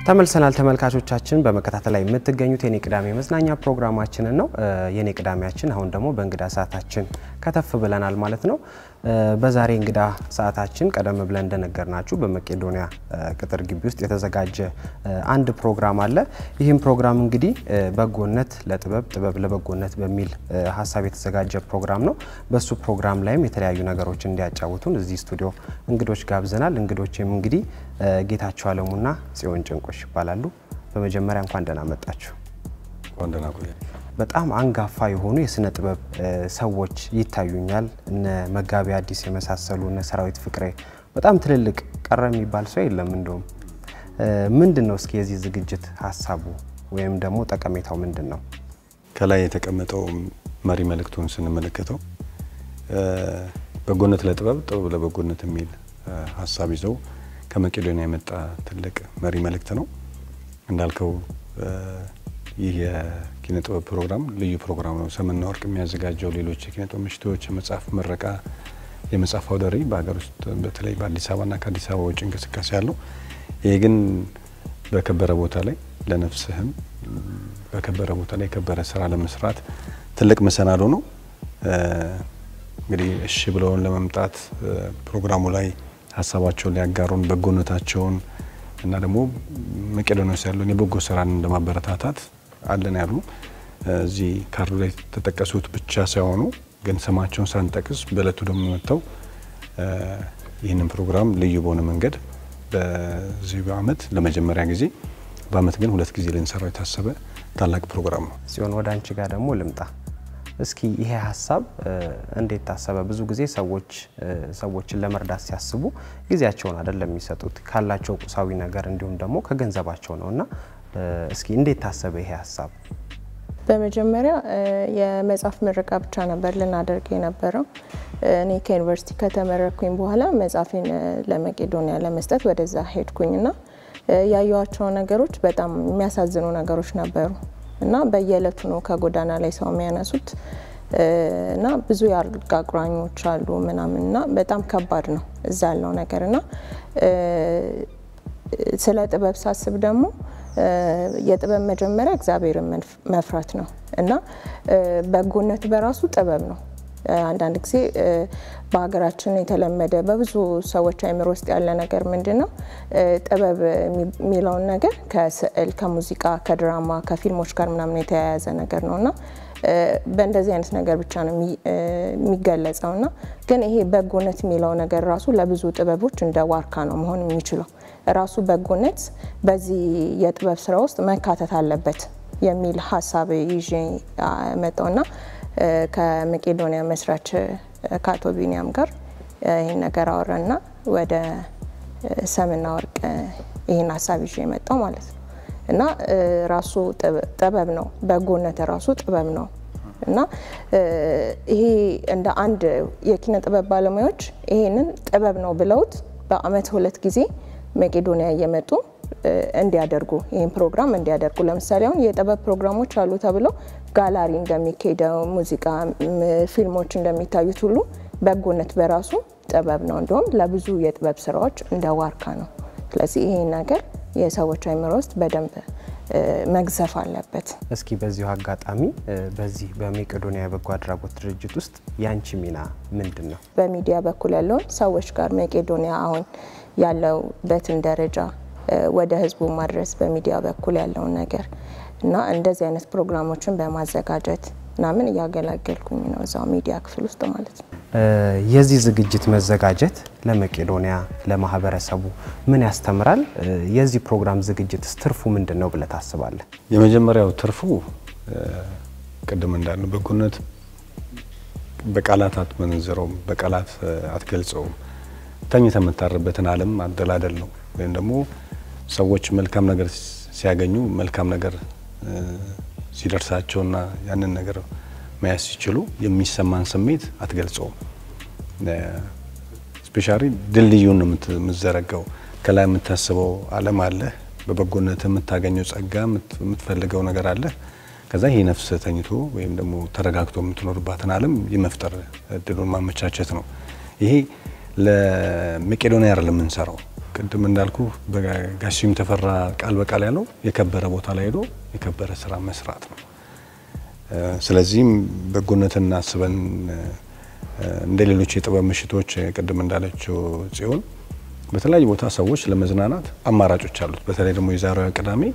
ተመልሰናል ተመልካቾቻችን በመከታተል ላይ የምትገኙት የኔ ቅዳሜ መዝናኛ ፕሮግራማችን ነው። የኔ ቅዳሜያችን አሁን ደግሞ በእንግዳ ሰዓታችን ከተፍ ብለናል ማለት ነው። በዛሬ እንግዳ ሰዓታችን ቀደም ብለን እንደነገርናችሁ በመቄዶንያ ቅጥር ግቢ ውስጥ የተዘጋጀ አንድ ፕሮግራም አለ። ይህም ፕሮግራም እንግዲህ በጎነት ለጥበብ ጥበብ ለበጎነት በሚል ሐሳብ የተዘጋጀ ፕሮግራም ነው። በሱ ፕሮግራም ላይም የተለያዩ ነገሮችን እንዲያጫውቱን እዚህ ስቱዲዮ እንግዶች ጋብዘናል። እንግዶችም እንግዲህ ጌታቸው አለሙና ጽዮን ጭንቆሽ ይባላሉ። በመጀመሪያ እንኳን ደህና መጣችሁ። እንኳን ደህና ቆየ። በጣም አንጋፋ የሆኑ የስነ ጥበብ ሰዎች ይታዩኛል። እነ መጋቢ አዲስ የመሳሰሉ እነ ሰራዊት ፍቅሬ በጣም ትልልቅ ቀረ የሚባል ሰው የለም። እንደውም ምንድነው እስኪ የዚህ ዝግጅት ሐሳቡ ወይም ደግሞ ጠቀሜታው ምንድነው? ከላይ የተቀመጠው መሪ መልእክቱን ስንመለከተው በጎነት ለጥበብ ጥበብ ለበጎነት የሚል ሐሳብ ይዘው ከመቄዶንያ የመጣ ትልቅ መሪ መልእክት ነው። እንዳልከው ይህ የኪነ ጥበብ ፕሮግራም ልዩ ፕሮግራም ነው። ሰምና ወርቅ የሚያዘጋጀው ሌሎች የኪነ ጥበብ ምሽቶች፣ የመጽሐፍ ምረቃ፣ የመጽሐፍ አውደ ርዕይ በአገር ውስጥ በተለይ በአዲስ አበባና ከአዲስ አበባ ውጭ እንቅስቃሴ ያለው ይሄ ግን በከበረ ቦታ ላይ ለነፍስህም በከበረ ቦታ ላይ የከበረ ስራ ለመስራት ትልቅ መሰናዶ ነው። እንግዲህ እሺ ብለውን ለመምጣት ፕሮግራሙ ላይ ሐሳባቸውን ሊያጋሩን በጎነታቸውን እና ደግሞ መቄዶንያ ውስጥ ያለውን የበጎ ስራን እንደማበረታታት አለን ያሉ እዚህ ካርዱ ላይ ተጠቀሱት ብቻ ሳይሆኑ ግን ስማቸውን ሳንጠቅስ በእለቱ ደግሞ መጥተው ይህንን ፕሮግራም ልዩ በሆነ መንገድ በዚህ ዓመት ለመጀመሪያ ጊዜ በአመት ግን ሁለት ጊዜ ልንሰራው የታሰበ ታላቅ ፕሮግራም ነው። ሲሆን ወደ አንቺ ጋር ደግሞ ልምጣ። እስኪ ይሄ ሐሳብ እንዴት ታሰበ? ብዙ ጊዜ ሰዎችን ለመርዳት ሲያስቡ ጊዜያቸውን አይደለም የሚሰጡት ካላቸው ቁሳዊ ነገር እንዲሁም ደግሞ ከገንዘባቸው ነውና እስኪ እንዴት ታሰበ ይሄ ሐሳብ? በመጀመሪያ የመጽሐፍ ምረቃ ብቻ ነበር ልናደርግ የነበረው። እኔ ከዩኒቨርሲቲ ከተመረኩኝ በኋላ መጽሐፌን ለመቄዶንያ ለመስጠት ወደዛ ሄድኩኝና ያዩዋቸው ነገሮች በጣም የሚያሳዝኑ ነገሮች ነበሩ እና በየዕለቱ ነው ከጎዳና ላይ ሰው የሚያነሱት እና ብዙ የአልጋ ቁራኞች አሉ ምናምንና በጣም ከባድ ነው እዛ ያለው ነገርና ስለ ጥበብ ሳስብ ደግሞ የጥበብ መጀመሪያ እግዚአብሔርን መፍራት ነው እና በጎነት በራሱ ጥበብ ነው። አንዳንድ ጊዜ በሀገራችን የተለመደ በብዙ ሰዎች አይምሮ ውስጥ ያለ ነገር ምንድነው ጥበብ የሚለውን ነገር ከስዕል፣ ከሙዚቃ፣ ከድራማ፣ ከፊልሞች ጋር ምናምን የተያያዘ ነገር ነውና በእንደዚህ አይነት ነገር ብቻ ነው የሚገለጸውና ግን ይሄ በጎነት የሚለው ነገር ራሱ ለብዙ ጥበቦች እንደ ዋርካ ነው መሆን የሚችለው። ራሱ በጎነት በዚህ የጥበብ ስራ ውስጥ መካተት አለበት የሚል ሐሳብ ይዤ መጣውና ከመቄዶንያ መስራች ከአቶ ቢኒያም ጋር ይሄን ነገር አወራና ወደ ሰምና ወርቅ ይሄን ሐሳብ ይዤ መጣው ማለት ነው። እና ራሱ ጥበብ ነው፣ በጎነት ራሱ ጥበብ ነው እና ይሄ እንደ አንድ የኪነ ጥበብ ባለሙያዎች ይሄንን ጥበብ ነው ብለውት በአመት ሁለት ጊዜ መቄዶንያ እየመጡ እንዲያደርጉ ይሄን ፕሮግራም እንዲያደርጉ ለምሳሌ አሁን የጥበብ ፕሮግራሞች አሉ ተብሎ ጋላሪ እንደሚካሄደው ሙዚቃ ፊልሞች እንደሚታዩት ሁሉ በጎነት በራሱ ጥበብ ነው። እንደውም ለብዙ የጥበብ ስራዎች እንደ ዋርካ ነው። ስለዚህ ይሄ ነገር የሰዎች አይምሮ ውስጥ በደንብ መግዘፍ አለበት። እስኪ በዚሁ አጋጣሚ በዚህ በመቄዶንያ የበጎ አድራጎት ድርጅት ውስጥ ያንቺ ሚና ምንድነው? በሚዲያ በኩል ያለውን ሰዎች ጋር መቄዶንያ አሁን ያለበትን ደረጃ ወደ ህዝቡ ማድረስ በሚዲያ በኩል ያለው ነገር እና እንደዚህ አይነት ፕሮግራሞችን በማዘጋጀት ምናምን ያገለግልኩኝ ነው እዛው ሚዲያ ክፍል ውስጥ ማለት ነው። የዚህ ዝግጅት መዘጋጀት ለመቄዶንያ ለማህበረሰቡ ምን ያስተምራል? የዚህ ፕሮግራም ዝግጅት ትርፉ ምንድነው ብለ ታስባለህ? የመጀመሪያው ትርፉ ቀደም እንዳልነው በጎነት በቃላት አትመንዝረው፣ በቃላት አትገልጸው። ተኝተ መታረበትን ዓለም አደላደል ነው ወይም ደግሞ ሰዎች መልካም ነገር ሲያገኙ መልካም ነገር ሲደርሳቸውና ያንን ነገር ማያስ ሲችሉ የሚሰማን ስሜት አትገልጸው። ስፔሻሊ ድልድዩን ነው የምትዘረጋው። ከላይ የምታስበው ዓለም አለ፣ በበጎነት የምታገኘው ጸጋ የምትፈልገው ነገር አለ። ከዛ ይሄ ነፍስ ተኝቶ ወይም ደግሞ ተረጋግቶ የምትኖርባትን ዓለም የመፍጠር እድሉን ማመቻቸት ነው። ይሄ ለመቄዶንያ አይደለም የምንሰራው ቅድም እንዳልኩ በጋሽም ተፈራ ቃል በቃል ያለው የከበረ ቦታ ላይ ሄዶ የከበረ ስራ መስራት ነው። ስለዚህም በጎነትን አስበን እንደሌሎች የጥበብ ምሽቶች ቅድም እንዳለችው ጽዮን በተለያየ ቦታ ሰዎች ለመዝናናት አማራጮች አሉት። በተለይ ደግሞ የዛሬው ቅዳሜ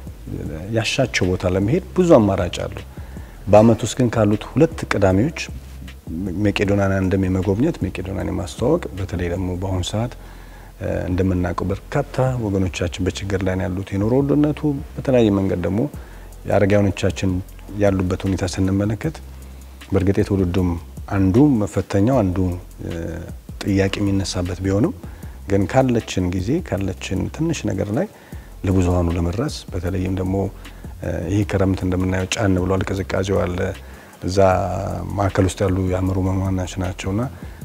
ያሻቸው ቦታ ለመሄድ ብዙ አማራጭ አሉ። በአመት ውስጥ ግን ካሉት ሁለት ቅዳሜዎች መቄዶንያን እንደሚመጎብኘት መቄዶንያን ማስተዋወቅ በተለይ ደግሞ በአሁን ሰዓት እንደምናውቀው በርካታ ወገኖቻችን በችግር ላይ ያሉት የኑሮ ውድነቱ በተለያየ መንገድ ደግሞ ያረጋውኖቻችን ያሉበት ሁኔታ ስንመለከት በርግጥ የትውልዱም አንዱ መፈተኛው አንዱ ጥያቄ የሚነሳበት ቢሆንም ግን ካለችን ጊዜ ካለችን ትንሽ ነገር ላይ ለብዙሃኑ ለመድረስ በተለይም ደግሞ ይሄ ክረምት እንደምናየው ጫን ብሏል፣ ቅዝቃዜው አለ። እዛ ማዕከል ውስጥ ያሉ ያምሩ መማናች ናቸውና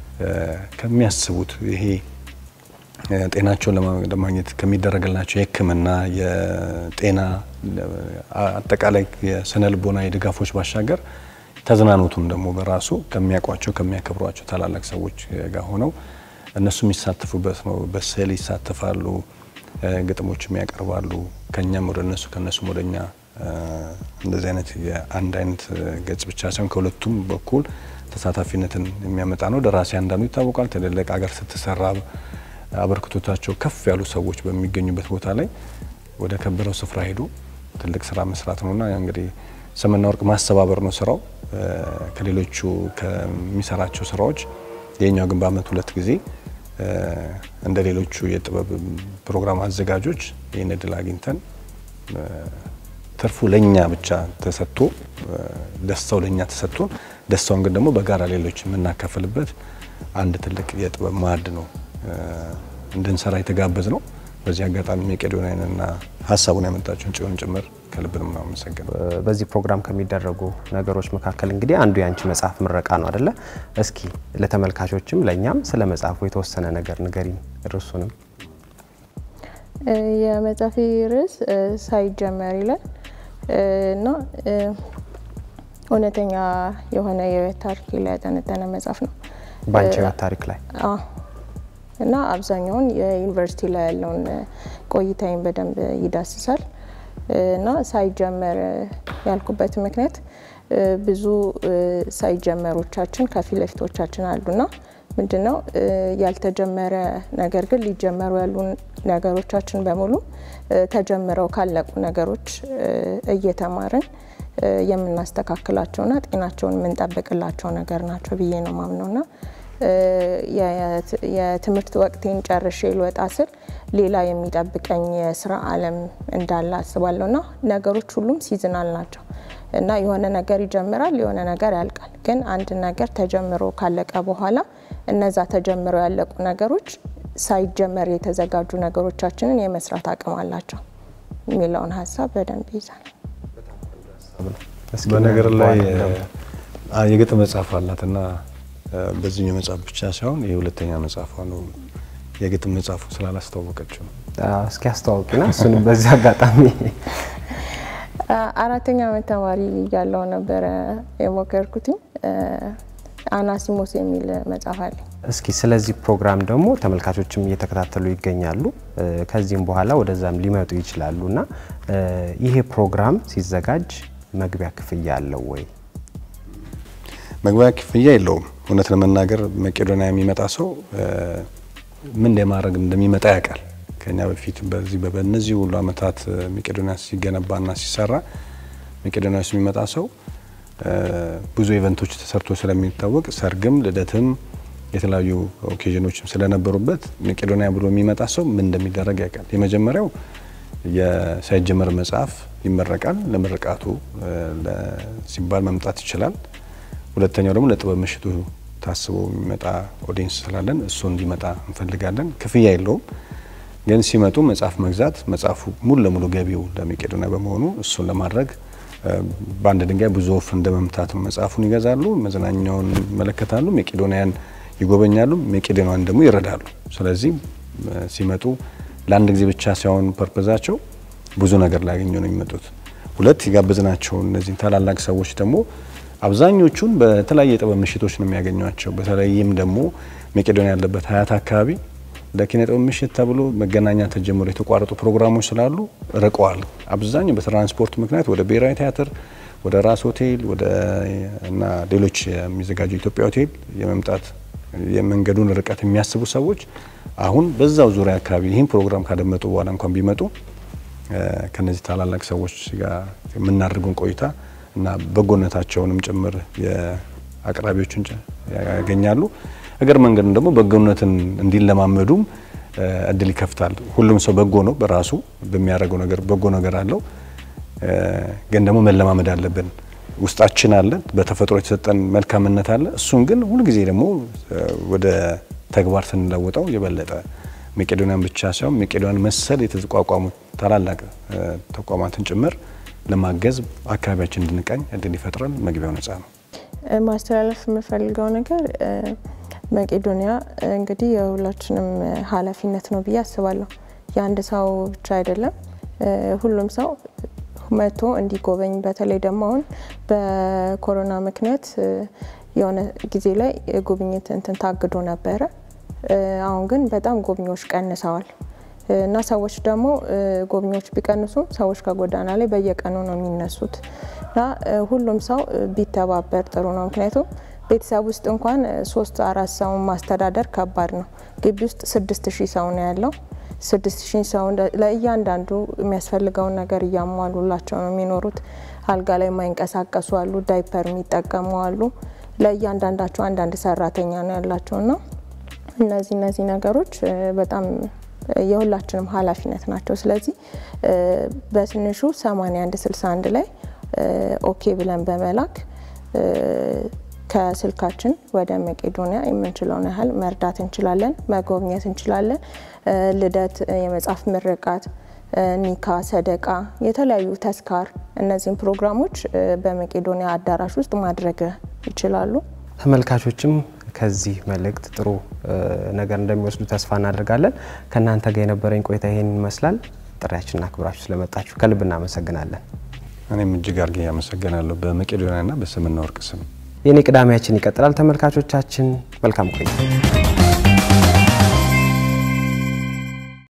ከሚያስቡት ይሄ ጤናቸውን ለማግኘት ከሚደረግላቸው የሕክምና የጤና አጠቃላይ የስነ ልቦና ድጋፎች ባሻገር ተዝናኖቱም ደግሞ በራሱ ከሚያቋቸው ከሚያከብሯቸው ታላላቅ ሰዎች ጋር ሆነው እነሱ የሚሳተፉበት ነው። በስዕል ይሳተፋሉ፣ ግጥሞችም ያቀርባሉ። ከኛም ወደ እነሱ ከነሱም ወደኛ እንደዚህ አይነት የአንድ አይነት ገጽ ብቻ ሳይሆን ከሁለቱም በኩል ተሳታፊነትን የሚያመጣ ነው። ደራሲ አንዳንዱ ይታወቃል። ትልልቅ ሀገር ስትሰራ አበርክቶታቸው ከፍ ያሉ ሰዎች በሚገኙበት ቦታ ላይ ወደ ከበረው ስፍራ ሄዶ ትልቅ ስራ መስራት ነውና እንግዲህ ሰምና ወርቅ ማስተባበር ነው ስራው። ከሌሎቹ ከሚሰራቸው ስራዎች የኛው ግን በአመት ሁለት ጊዜ እንደ ሌሎቹ የጥበብ ፕሮግራም አዘጋጆች ይህን እድል አግኝተን ትርፉ ለኛ ብቻ ተሰጥቶ ደስታው ለኛ ተሰጥቶ ደስታውን ግን ደግሞ በጋራ ሌሎች የምናካፍልበት አንድ ትልቅ የጥበብ ማዕድ ነው እንድንሰራ የተጋበዝ ነው። በዚህ አጋጣሚ መቄዶንያንና ሀሳቡን ያመጣችውን ጽዮን ጭምር ከልብ ነው የማመሰግነው። በዚህ ፕሮግራም ከሚደረጉ ነገሮች መካከል እንግዲህ አንዱ ያንቺ መጽሐፍ ምረቃ ነው አይደለ? እስኪ ለተመልካቾችም ለኛም ስለ መጽሐፉ የተወሰነ ነገር ንገሪን። ርዕሱንም የመጽሐፌ ርዕስ ሳይጀመር ይላል እና እውነተኛ የሆነ የህይወት ታሪክ ላይ ያጠነጠነ መጽሐፍ ነው። ባንቺ ህይወት ታሪክ ላይ እና አብዛኛውን የዩኒቨርሲቲ ላይ ያለውን ቆይታዬን በደንብ ይዳስሳል። እና ሳይጀመር ያልኩበት ምክንያት ብዙ ሳይጀመሮቻችን ከፊት ለፊቶቻችን አሉና ምንድነው ያልተጀመረ ነገር ግን ሊጀመሩ ያሉ ነገሮቻችን በሙሉ ተጀምረው ካለቁ ነገሮች እየተማርን የምናስተካክላቸውና ጤናቸውን የምንጠብቅላቸው ነገር ናቸው ብዬ ነው ማምነውና የትምህርት ወቅቴን ጨርሼ ልወጣ ስል ሌላ የሚጠብቀኝ የስራ ዓለም እንዳለ አስባለሁና ነገሮች ሁሉም ሲዝናል ናቸው እና የሆነ ነገር ይጀምራል፣ የሆነ ነገር ያልቃል። ግን አንድ ነገር ተጀምሮ ካለቀ በኋላ እነዛ ተጀምረው ያለቁ ነገሮች ሳይጀመር የተዘጋጁ ነገሮቻችንን የመስራት አቅም አላቸው የሚለውን ሀሳብ በደንብ ይዛል። በነገር ላይ የግጥም መጽሐፍ አላትና በዚህኛው መጽሐፍ ብቻ ሳይሆን የሁለተኛ መጽሐፏ ነው። የግጥም መጽሐፉ ስላላስተዋወቀችው እስኪ አስተዋውቂና እሱንም በዚህ አጋጣሚ አራተኛ ዓመት ተማሪ ያለው ነበር የሞከርኩት አናሲሞስ የሚል መጽሐፍ አለ። እስኪ ስለዚህ ፕሮግራም ደግሞ ተመልካቾችም እየተከታተሉ ይገኛሉ። ከዚህም በኋላ ወደዛም ሊመጡ ይችላሉና ይሄ ፕሮግራም ሲዘጋጅ መግቢያ ክፍያ አለው ወይ? መግቢያ ክፍያ የለውም። እውነት ለመናገር መቄዶንያ የሚመጣ ሰው ምን እንደማድረግ እንደሚመጣ ያውቃል። ከኛ በፊት በእነዚህ ሁሉ አመታት መቄዶንያ ሲገነባና ሲሰራ መቄዶንያ የሚመጣ ሰው ብዙ ኢቨንቶች ተሰርቶ ስለሚታወቅ ሰርግም ልደትም የተለያዩ ኦኬዥኖችም ስለነበሩበት መቄዶንያ ብሎ የሚመጣ ሰው ምን እንደሚደረግ ያውቃል። የመጀመሪያው የሳይጀመር መጽሐፍ ይመረቃል። ለምርቃቱ ሲባል መምጣት ይችላል። ሁለተኛው ደግሞ ለጥበብ ምሽቱ ታስቦ የሚመጣ ኦዲየንስ ስላለን እሱ እንዲመጣ እንፈልጋለን። ክፍያ የለውም። ግን ሲመጡ መጽሐፍ መግዛት መጽሐፉ ሙሉ ለሙሉ ገቢው ለመቄዶንያ በመሆኑ እሱን ለማድረግ በአንድ ድንጋይ ብዙ ወፍ እንደመምታት መጽሐፉን ይገዛሉ፣ መዝናኛውን ይመለከታሉ፣ መቄዶንያን ይጎበኛሉ፣ መቄዶንያን ደግሞ ይረዳሉ። ስለዚህ ሲመጡ ለአንድ ጊዜ ብቻ ሳይሆን ፐርፐዛቸው ብዙ ነገር ላገኙ ነው የሚመጡት። ሁለት ይጋብዝናቸው እነዚህ ታላላቅ ሰዎች ደግሞ አብዛኞቹን በተለያየ ጥበብ ምሽቶች ነው የሚያገኙቸው። በተለይም ደግሞ መቄዶንያ ያለበት ሀያት አካባቢ ለኪነጥበብ ምሽት ተብሎ መገናኛ ተጀምሮ የተቋረጡ ፕሮግራሞች ስላሉ ርቀዋል። አብዛኛው በትራንስፖርት ምክንያት ወደ ብሔራዊ ቲያትር፣ ወደ ራስ ሆቴል እና ሌሎች የሚዘጋጁ ኢትዮጵያ ሆቴል የመምጣት የመንገዱን ርቀት የሚያስቡ ሰዎች አሁን በዛው ዙሪያ አካባቢ ይህን ፕሮግራም ካደመጡ በኋላ እንኳን ቢመጡ ከነዚህ ታላላቅ ሰዎች ጋር የምናደርገውን ቆይታ እና በጎነታቸውንም ጭምር የአቅራቢዎችን ያገኛሉ። እግር መንገዱን ደግሞ በጎነትን እንዲለማመዱም እድል ይከፍታል። ሁሉም ሰው በጎ ነው፣ በራሱ በሚያደርገው ነገር በጎ ነገር አለው። ግን ደግሞ መለማመድ አለብን። ውስጣችን አለ፣ በተፈጥሮ የተሰጠን መልካምነት አለ። እሱን ግን ሁሉ ጊዜ ደግሞ ወደ ተግባር ስንለውጠው የበለጠ መቄዶንያን ብቻ ሳይሆን መቄዶንያን መሰል የተቋቋሙ ታላላቅ ተቋማትን ጭምር ለማገዝ አካባቢያችን እንድንቃኝ እድል ይፈጥራል። መግቢያው ነፃ ነው። ማስተላለፍ የምፈልገው ነገር መቄዶንያ እንግዲህ የሁላችንም ኃላፊነት ነው ብዬ አስባለሁ። የአንድ ሰው ብቻ አይደለም። ሁሉም ሰው መጥቶ እንዲጎበኝ በተለይ ደግሞ አሁን በኮሮና ምክንያት የሆነ ጊዜ ላይ ጉብኝት ታግዶ ነበረ። አሁን ግን በጣም ጎብኚዎች ቀንሰዋል እና ሰዎች ደግሞ ጎብኚዎች ቢቀንሱ ሰዎች ከጎዳና ላይ በየቀኑ ነው የሚነሱት እና ሁሉም ሰው ቢተባበር ጥሩ ነው። ምክንያቱም ቤተሰብ ውስጥ እንኳን 3-4 ሰው ማስተዳደር ከባድ ነው። ግቢ ውስጥ 6000 ሰው ነው ያለው። 6000 ሰው ለእያንዳንዱ የሚያስፈልገውን ነገር እያሟሉላቸው ነው የሚኖሩት። አልጋ ላይ የማይንቀሳቀሱ አሉ፣ ዳይፐር የሚጠቀሙ አሉ። ለእያንዳንዳቸው አንዳንድ ሰራተኛ ነው ያላቸውና እነዚህ ነገሮች በጣም የሁላችንም ኃላፊነት ናቸው። ስለዚህ በትንሹ 8161 ላይ ኦኬ ብለን በመላክ ከስልካችን ወደ መቄዶንያ የምንችለውን ያህል መርዳት እንችላለን፣ መጎብኘት እንችላለን። ልደት፣ የመጽሐፍ ምርቃት፣ ኒካ፣ ሰደቃ፣ የተለያዩ ተስካር እነዚህን ፕሮግራሞች በመቄዶንያ አዳራሽ ውስጥ ማድረግ ይችላሉ። ተመልካቾችም ከዚህ መልእክት ጥሩ ነገር እንደሚወስዱ ተስፋ እናደርጋለን። ከናንተ ጋር የነበረኝ ቆይታ ይሄን ይመስላል። ጥሪያችንን አክብራችሁ ስለመጣችሁ ከልብ እናመሰግናለን። እኔም እጅግ አድርጌ አመሰግናለሁ በመቄዶንያና በስምና ወርቅ ስም። የኔ ቅዳሜያችን ይቀጥላል። ተመልካቾቻችን መልካም ቆይታ